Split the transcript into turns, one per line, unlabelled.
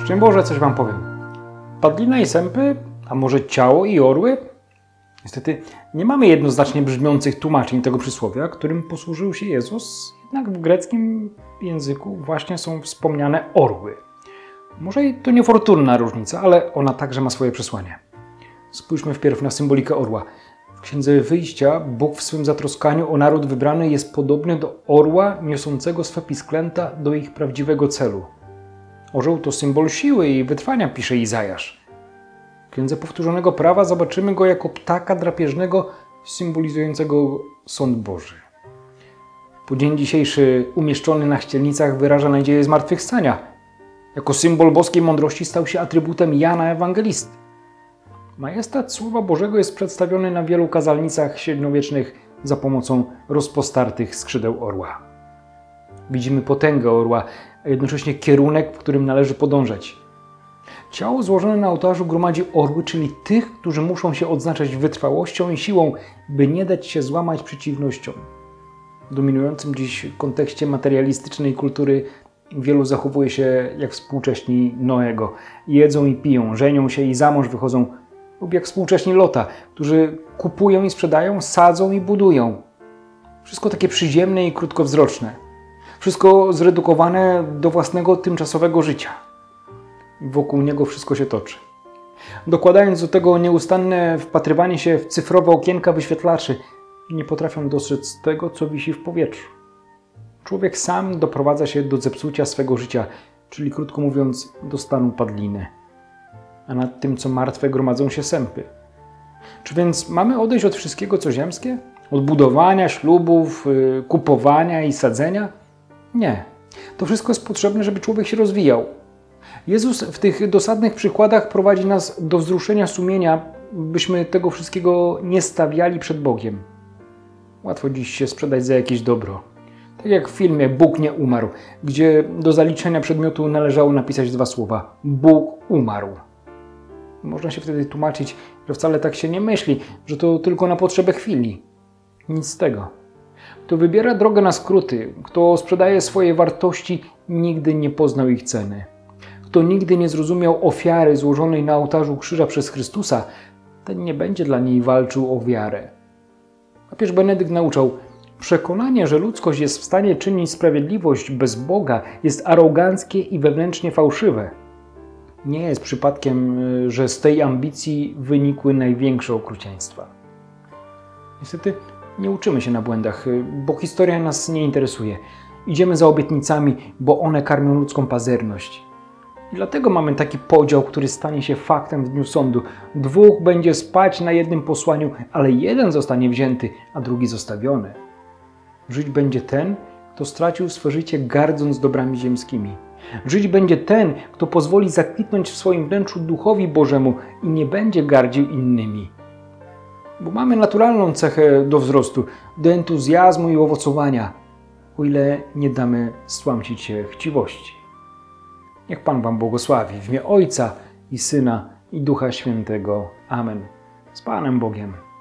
Szczęść Boże, coś wam powiem. Padlina i sępy, a może ciało i orły? Niestety nie mamy jednoznacznie brzmiących tłumaczeń tego przysłowia, którym posłużył się Jezus, jednak w greckim języku właśnie są wspomniane orły. Może i to niefortunna różnica, ale ona także ma swoje przesłanie. Spójrzmy wpierw na symbolikę orła. W Księdze Wyjścia Bóg w swym zatroskaniu o naród wybrany jest podobny do orła niosącego swe pisklęta do ich prawdziwego celu. Orzeł to symbol siły i wytrwania, pisze Izajasz. W Księdze Powtórzonego Prawa zobaczymy go jako ptaka drapieżnego symbolizującego sąd Boży. Po dzień dzisiejszy umieszczony na ścielnicach wyraża nadzieję zmartwychwstania. Jako symbol boskiej mądrości stał się atrybutem Jana Ewangelisty. Majestat Słowa Bożego jest przedstawiony na wielu kazalnicach średniowiecznych za pomocą rozpostartych skrzydeł orła. Widzimy potęgę orła, a jednocześnie kierunek, w którym należy podążać. Ciało złożone na ołtarzu gromadzi orły, czyli tych, którzy muszą się odznaczać wytrwałością i siłą, by nie dać się złamać przeciwnościom. W dominującym dziś kontekście materialistycznej kultury wielu zachowuje się jak współcześni Noego. Jedzą i piją, żenią się i za mąż wychodzą, lub jak współcześni Lota, którzy kupują i sprzedają, sadzą i budują. Wszystko takie przyziemne i krótkowzroczne. Wszystko zredukowane do własnego tymczasowego życia. Wokół niego wszystko się toczy. Dokładając do tego nieustanne wpatrywanie się w cyfrowe okienka wyświetlaczy, nie potrafią dostrzec tego, co wisi w powietrzu. Człowiek sam doprowadza się do zepsucia swego życia, czyli krótko mówiąc do stanu padliny. A nad tym, co martwe, gromadzą się sępy. Czy więc mamy odejść od wszystkiego, co ziemskie? Od budowania, ślubów, kupowania i sadzenia? Nie. To wszystko jest potrzebne, żeby człowiek się rozwijał. Jezus w tych dosadnych przykładach prowadzi nas do wzruszenia sumienia, byśmy tego wszystkiego nie stawiali przed Bogiem. Łatwo dziś się sprzedać za jakieś dobro. Tak jak w filmie Bóg nie umarł, gdzie do zaliczenia przedmiotu należało napisać 2 słowa. Bóg umarł. Można się wtedy tłumaczyć, że wcale tak się nie myśli, że to tylko na potrzebę chwili. Nic z tego. Kto wybiera drogę na skróty, kto sprzedaje swoje wartości, nigdy nie poznał ich ceny. Kto nigdy nie zrozumiał ofiary złożonej na ołtarzu krzyża przez Chrystusa, ten nie będzie dla niej walczył o wiarę. Papież Benedykt nauczał, przekonanie, że ludzkość jest w stanie czynić sprawiedliwość bez Boga, jest aroganckie i wewnętrznie fałszywe. Nie jest przypadkiem, że z tej ambicji wynikły największe okrucieństwa. Niestety nie uczymy się na błędach, bo historia nas nie interesuje. Idziemy za obietnicami, bo one karmią ludzką pazerność. I dlatego mamy taki podział, który stanie się faktem w dniu sądu. 2 będzie spać na jednym posłaniu, ale jeden zostanie wzięty, a drugi zostawiony. Żyć będzie ten, kto stracił swe życie gardząc dobrami ziemskimi. Żyć będzie ten, kto pozwoli zakwitnąć w swoim wnętrzu Duchowi Bożemu i nie będzie gardził innymi. Bo mamy naturalną cechę do wzrostu, do entuzjazmu i owocowania, o ile nie damy stłamsić się chciwości. Niech Pan wam błogosławi w imię Ojca i Syna i Ducha Świętego. Amen. Z Panem Bogiem.